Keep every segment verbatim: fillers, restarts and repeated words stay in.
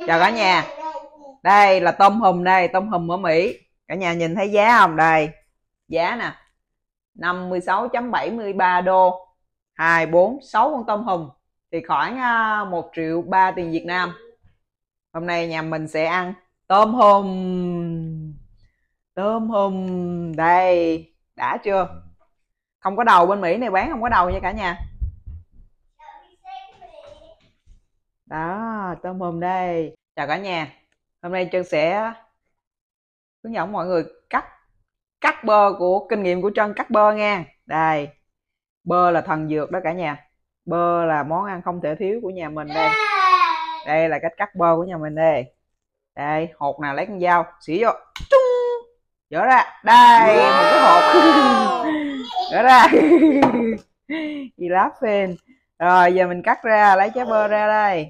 Chào cả nhà. Đây là tôm hùm đây, tôm hùm ở Mỹ. Cả nhà nhìn thấy giá không? Đây. Giá nè. năm mươi sáu chấm bảy mươi ba đô. hai, bốn, sáu con tôm hùm thì khoảng một triệu ba tiền Việt Nam. Hôm nay nhà mình sẽ ăn tôm hùm. Tôm hùm đây, đã chưa? Không có đầu, bên Mỹ này bán không có đầu nha cả nhà. Đó, tôm hùm đây. Chào cả nhà. Hôm nay Trân sẽ hướng dẫn mọi người cắt cắt bơ của kinh nghiệm của Trân cắt bơ nha. Đây, bơ là thần dược đó cả nhà. Bơ là món ăn không thể thiếu của nhà mình đây. Đây là cách cắt bơ của nhà mình đây. Đây, hột nào lấy con dao xỉ vô, trung, dỡ ra. Đây, một cái hột. Dỡ ra. Gì lá phên. Rồi giờ mình cắt ra, lấy trái bơ ra đây.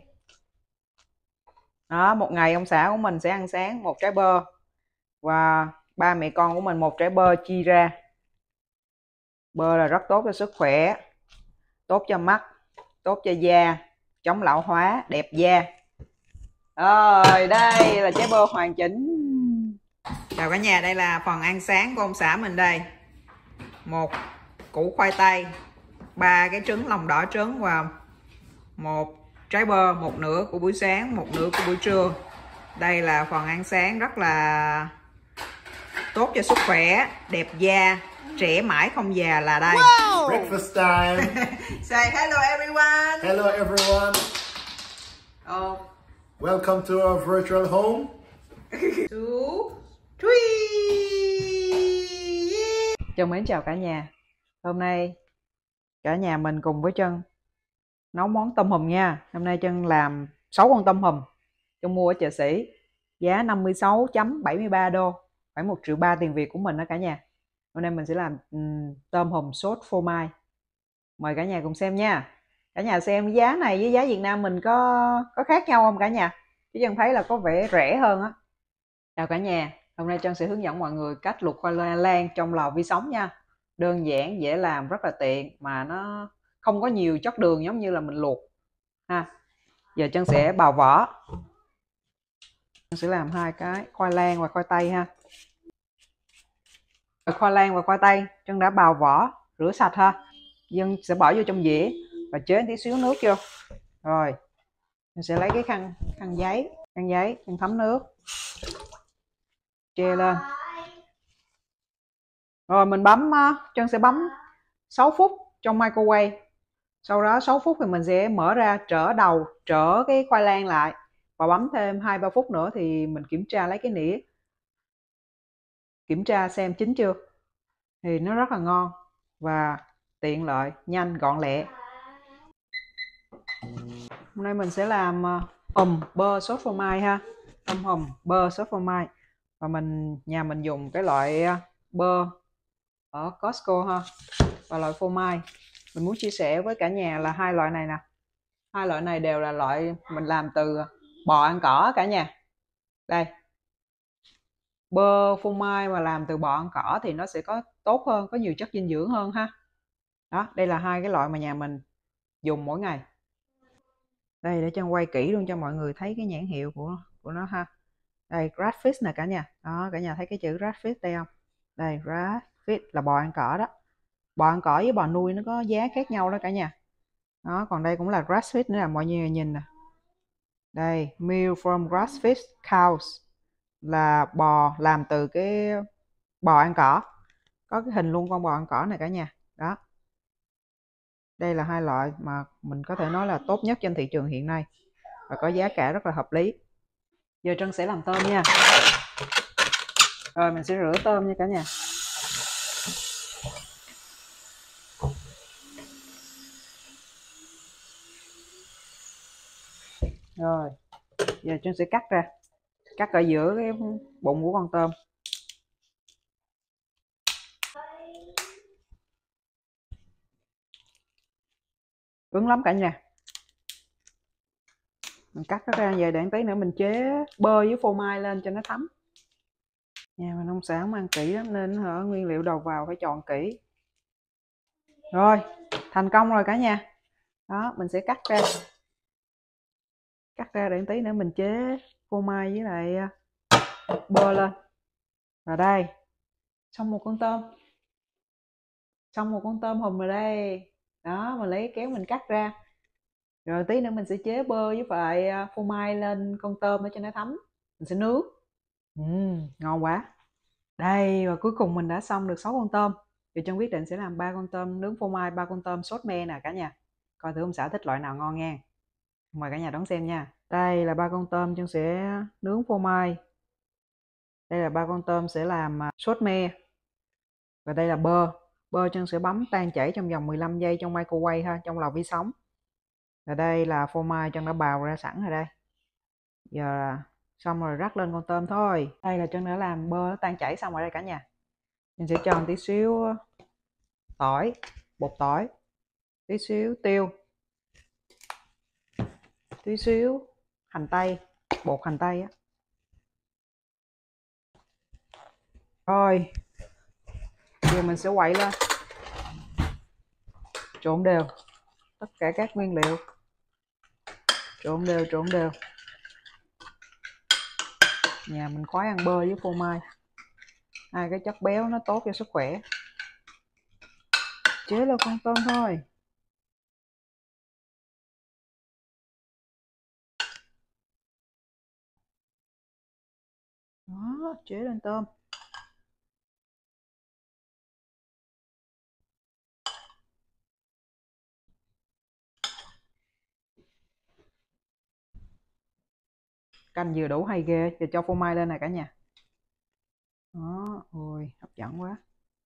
Đó, một ngày ông xã của mình sẽ ăn sáng một trái bơ và ba mẹ con của mình một trái bơ chia ra. Bơ là rất tốt cho sức khỏe, tốt cho mắt, tốt cho da, chống lão hóa, đẹp da. Rồi đây là trái bơ hoàn chỉnh. Chào cả nhà, đây là phần ăn sáng của ông xã mình đây. Một củ khoai tây, ba cái trứng lòng đỏ trứng và một trái bơ, một nửa của buổi sáng, một nửa của buổi trưa. Đây là phần ăn sáng rất là tốt cho sức khỏe, đẹp da, trẻ mãi không già là đây. Wow. Breakfast time. Say hello everyone. Hello everyone. Oh. Welcome to our virtual home. Two, three. Trân mến chào cả nhà. Hôm nay cả nhà mình cùng với Trân nấu món tôm hùm nha. Hôm nay Trân làm sáu con tôm hùm. Trân mua ở chợ Sĩ, giá năm mươi sáu chấm bảy mươi ba đô, khoảng một triệu ba tiền Việt của mình đó cả nhà. Hôm nay mình sẽ làm um, tôm hùm sốt phô mai. Mời cả nhà cùng xem nha. Cả nhà xem giá này với giá Việt Nam mình có có khác nhau không cả nhà? Chứ Trân thấy là có vẻ rẻ hơn á. Chào cả nhà. Hôm nay Trân sẽ hướng dẫn mọi người cách luộc khoai lang trong lò vi sóng nha. Đơn giản, dễ làm, rất là tiện mà nó không có nhiều chất đường giống như là mình luộc ha. Giờ Trân sẽ bào vỏ. Trân sẽ làm hai cái khoai lang và khoai tây ha. Khoai lang và khoai tây Trân đã bào vỏ, rửa sạch ha. Dân sẽ bỏ vô trong dĩa và chế tí xíu nước vô. Rồi Trân sẽ lấy cái khăn khăn giấy, khăn giấy Trân thấm nước, che lên. Rồi mình bấm, Trân sẽ bấm sáu phút trong microwave. Sau đó sáu phút thì mình sẽ mở ra, trở đầu, trở cái khoai lang lại và bấm thêm hai ba phút nữa thì mình kiểm tra, lấy cái nĩa kiểm tra xem chín chưa. Thì nó rất là ngon và tiện lợi, nhanh, gọn lẹ. Hôm nay mình sẽ làm hùm bơ sốt phô mai ha. Tôm hùm bơ sốt phô mai. Và mình nhà mình dùng cái loại bơ ở Costco ha, và loại phô mai. Mình muốn chia sẻ với cả nhà là hai loại này nè. Hai loại này đều là loại mình làm từ bò ăn cỏ cả nhà. Đây, bơ phô mai mà làm từ bò ăn cỏ thì nó sẽ có tốt hơn, có nhiều chất dinh dưỡng hơn ha. Đó, đây là hai cái loại mà nhà mình dùng mỗi ngày. Đây, để Trân quay kỹ luôn cho mọi người thấy cái nhãn hiệu của của nó ha. Đây, grass-fed nè cả nhà. Đó, cả nhà thấy cái chữ grass-fed đây không? Đây, grass-fed là bò ăn cỏ đó. Bò ăn cỏ với bò nuôi nó có giá khác nhau đó cả nhà. Đó, còn đây cũng là grass-fed nữa, là mọi người nhìn nè. Đây, milk from grass-fed cows là bò làm từ cái bò ăn cỏ. Có cái hình luôn con bò ăn cỏ này cả nhà. Đó. Đây là hai loại mà mình có thể nói là tốt nhất trên thị trường hiện nay và có giá cả rất là hợp lý. Giờ Trân sẽ làm tôm nha. Rồi mình sẽ rửa tôm nha cả nhà. Rồi giờ Trân sẽ cắt ra, cắt ở giữa cái bụng của con tôm. Cứng lắm cả nhà. Mình cắt nó ra vậy để tí nữa mình chế bơ với phô mai lên cho nó thấm. Nhà mình ông xã không ăn kỹ lắm nên hả, nguyên liệu đầu vào phải chọn kỹ. Rồi thành công rồi cả nhà. Đó, mình sẽ cắt ra. Cắt ra để tí nữa mình chế phô mai với lại bơ lên. Và đây, xong một con tôm. Xong một con tôm hùm rồi đây. Đó, mình lấy kéo mình cắt ra. Rồi tí nữa mình sẽ chế bơ với lại phô mai lên con tôm để cho nó thấm. Mình sẽ nướng. Uhm, ngon quá. Đây, và cuối cùng mình đã xong được sáu con tôm. Thì Trân quyết định sẽ làm ba con tôm nướng phô mai, ba con tôm sốt me nè cả nhà. Coi thử ông xã thích loại nào ngon nha. Mời cả nhà đón xem nha. Đây là ba con tôm Trân sẽ nướng phô mai. Đây là ba con tôm sẽ làm sốt me. Và đây là bơ. Bơ Trân sẽ bấm tan chảy trong vòng mười lăm giây trong microwave ha, trong lò vi sóng. Và đây là phô mai Trân đã bào ra sẵn rồi đây. Giờ là xong rồi rắc lên con tôm thôi. Đây là Trân đã làm bơ tan chảy xong rồi đây cả nhà. Mình sẽ cho một tí xíu tỏi, bột tỏi, tí xíu tiêu, tí xíu hành tây, bột hành tây á. Rồi, giờ mình sẽ quậy lên, trộn đều tất cả các nguyên liệu, trộn đều trộn đều. Nhà mình khoái ăn bơ với phô mai, hai cái chất béo nó tốt cho sức khỏe. Chế lên con tôm thôi. Đó, chế lên tôm. Canh vừa đủ hay ghê. Giờ cho phô mai lên này cả nhà. Đó, ôi hấp dẫn quá.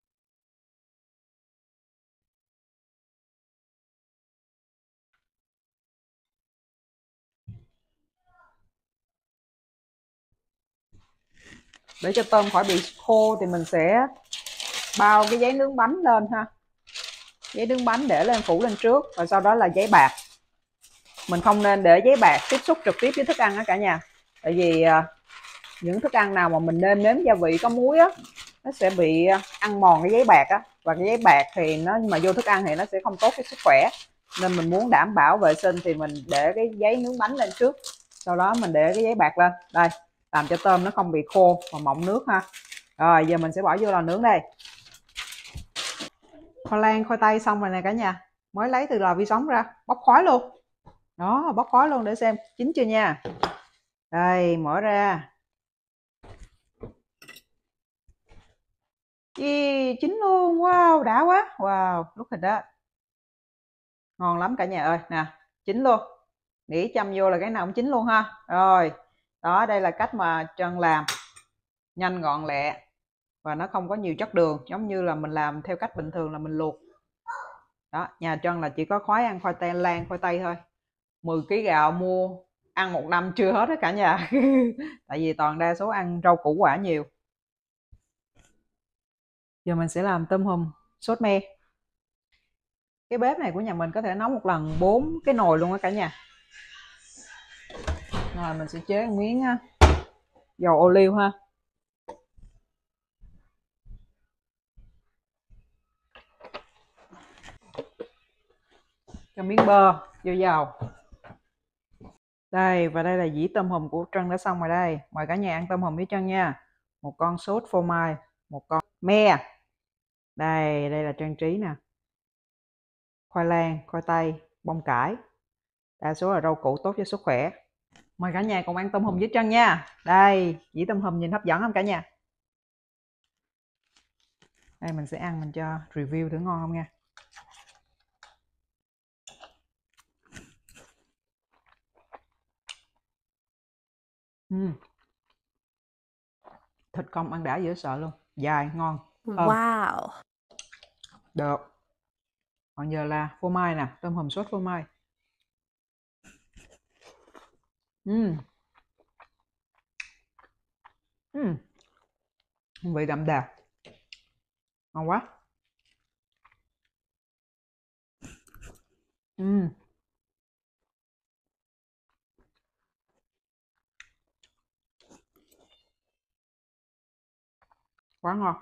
Để cho tôm khỏi bị khô thì mình sẽ bao cái giấy nướng bánh lên ha. Giấy nướng bánh để lên phủ lên trước, và sau đó là giấy bạc. Mình không nên để giấy bạc tiếp xúc trực tiếp với thức ăn đó cả nhà. Tại vì những thức ăn nào mà mình nêm nếm gia vị có muối á, nó sẽ bị ăn mòn cái giấy bạc á, và cái giấy bạc thì nó mà vô thức ăn thì nó sẽ không tốt cho sức khỏe. Nên mình muốn đảm bảo vệ sinh thì mình để cái giấy nướng bánh lên trước, sau đó mình để cái giấy bạc lên đây, làm cho tôm nó không bị khô và mọng nước ha. Rồi giờ mình sẽ bỏ vô lò nướng đây. Khoai lang khoai tây xong rồi nè cả nhà, mới lấy từ lò vi sóng ra, bốc khói luôn. Đó, bốc khói luôn để xem chín chưa nha. Đây, mở ra. Ý, chín luôn, wow, đã quá. Wow, lúc thịt đó ngon lắm cả nhà ơi. Nè, chín luôn. Nghĩ châm vô là cái nào cũng chín luôn ha. Rồi, đó, đây là cách mà Trân làm nhanh gọn lẹ và nó không có nhiều chất đường, giống như là mình làm theo cách bình thường là mình luộc. Đó, nhà Trân là chỉ có khoái ăn khoai tây lang, khoai tây thôi. mười ký gạo mua ăn một năm chưa hết đó cả nhà. Tại vì toàn đa số ăn rau củ quả nhiều. Giờ mình sẽ làm tôm hùm sốt me. Cái bếp này của nhà mình có thể nấu một lần bốn cái nồi luôn á cả nhà. Rồi mình sẽ chế một miếng dầu ô liu ha. Cho miếng bơ vô dầu. Đây, và đây là dĩ tôm hùm của Trân đã xong rồi đây. Mời cả nhà ăn tôm hùm với Trân nha. Một con sốt phô mai, một con me. Đây, đây là trang trí nè. Khoai lang, khoai tây, bông cải. Đa số là rau củ tốt cho sức khỏe. Mời cả nhà cùng ăn tôm hùm với Trân nha. Đây, dĩ tôm hùm nhìn hấp dẫn không cả nhà? Đây mình sẽ ăn, mình cho review thử ngon không nha. Uhm. Thịt công ăn đã dễ sợ luôn, dài ngon. Wow. Được. Còn giờ là phô mai nè, tôm hùm sốt phô mai. Uhm. Uhm. Vị đậm đà, ngon quá. Uhm. Quá ngon.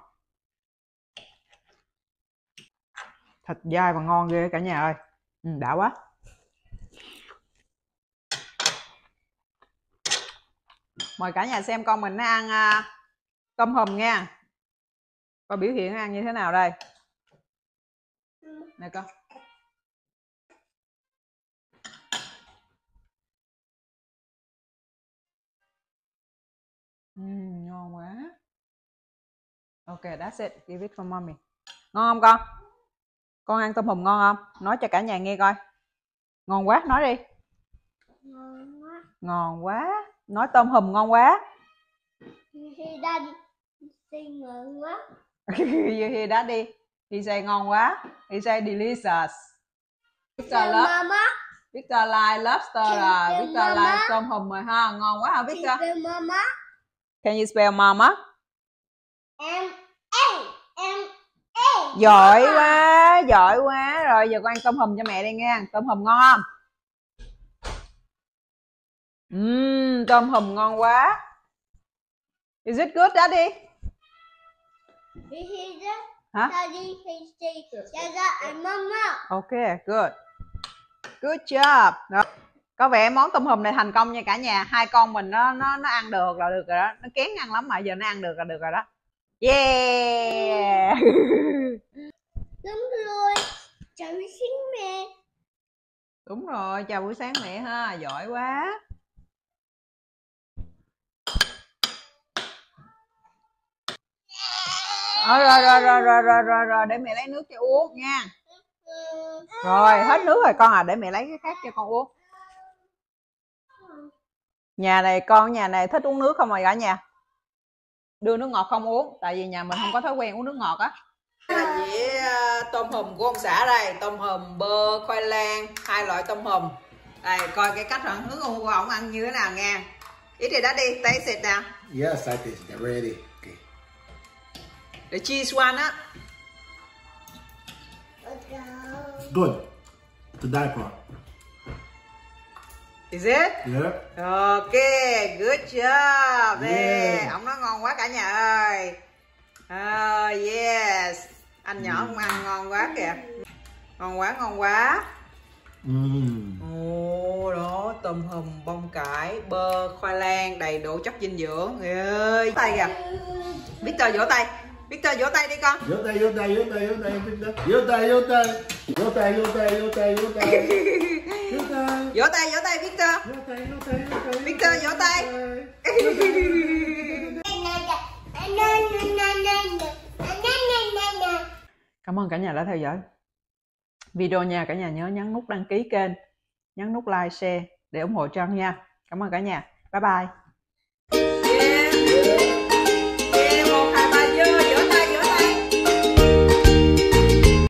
Thịt dai và ngon ghê cả nhà ơi. Ừ, đã quá. Mời cả nhà xem con mình nó ăn uh, tôm hùm nha. Coi biểu hiện nó ăn như thế nào đây. Nè con. Uhm, ngon quá. Ok, that's it. Give it for mommy. Ngon không con? Con ăn tôm hùm ngon không? Nói cho cả nhà nghe coi. Ngon quá, nói đi. Ngon quá. Ngon quá. Nói tôm hùm ngon quá. You hear daddy say ngon quá. You hear daddy? He say ngon quá. He say delicious. Victor love. Mama. Victor like lobster rồi. Victor like tôm hùm rồi ha. Ngon quá hả Victor? Can you spell mama? Can you spell mama? M A M A. Giỏi quá, giỏi quá. Rồi giờ con ăn tôm hùm cho mẹ đi nha. Tôm hùm ngon không? Uhm, tôm hùm ngon quá. Is it good, Daddy? You hear that? Hả? Daddy he say Dada and mama. Ok, good. Good job. Rồi. Có vẻ món tôm hùm này thành công nha cả nhà. Hai con mình nó nó nó ăn được là được rồi đó. Nó kén ăn lắm mà giờ nó ăn được là được rồi đó. Yeah. Đúng rồi. Chào buổi sáng mẹ. Đúng rồi, chào buổi sáng mẹ ha. Giỏi quá. Rồi rồi rồi rồi rồi rồi rồi rồi để mẹ lấy nước cho uống nha. Rồi hết nước rồi con à, để mẹ lấy cái khác cho con uống. Nhà này con nhà này thích uống nước không rồi cả nhà? Đưa nước ngọt không uống, tại vì nhà mình không có thói quen uống nước ngọt á. Đây là dĩa tôm hùm của ông xã đây, tôm hùm bơ khoai lang, hai loại tôm hùm. Đây coi cái cách hướng của ông ăn như thế nào nha. Ít thì đã đi, taste it nào. Yes, I taste it. Ready. Okay. The cheese one á. Good. To die for. Is it? Yeah. Ok, good job. Yeah. Yeah. Ông nói ngon quá cả nhà ơi. Oh, yes. Anh nhỏ không ăn ngon quá kìa. Ngon quá, ngon quá. Mmm. Ồ, đó, tôm hùm, bông cải, bơ, khoai lang, đầy đủ chất dinh dưỡng. Người ơi, tay kìa. Victor vỗ tay. Victor vỗ tay đi con. Vỗ tay, vỗ tay, vỗ tay, vỗ tay, Victor. Vỗ tay, vỗ tay. Vỗ tay, vỗ tay, vỗ tay, vỗ tay. Vỗ tay. Vỗ tay, vỗ tay Victor. Vỗ tay, vỗ tay, vỗ tay. Victor vỗ tay. Cảm ơn cả nhà đã theo dõi video nha. Cả nhà nhớ nhấn nút đăng ký kênh, nhấn nút like, share để ủng hộ Trân nha. Cảm ơn cả nhà. Bye bye.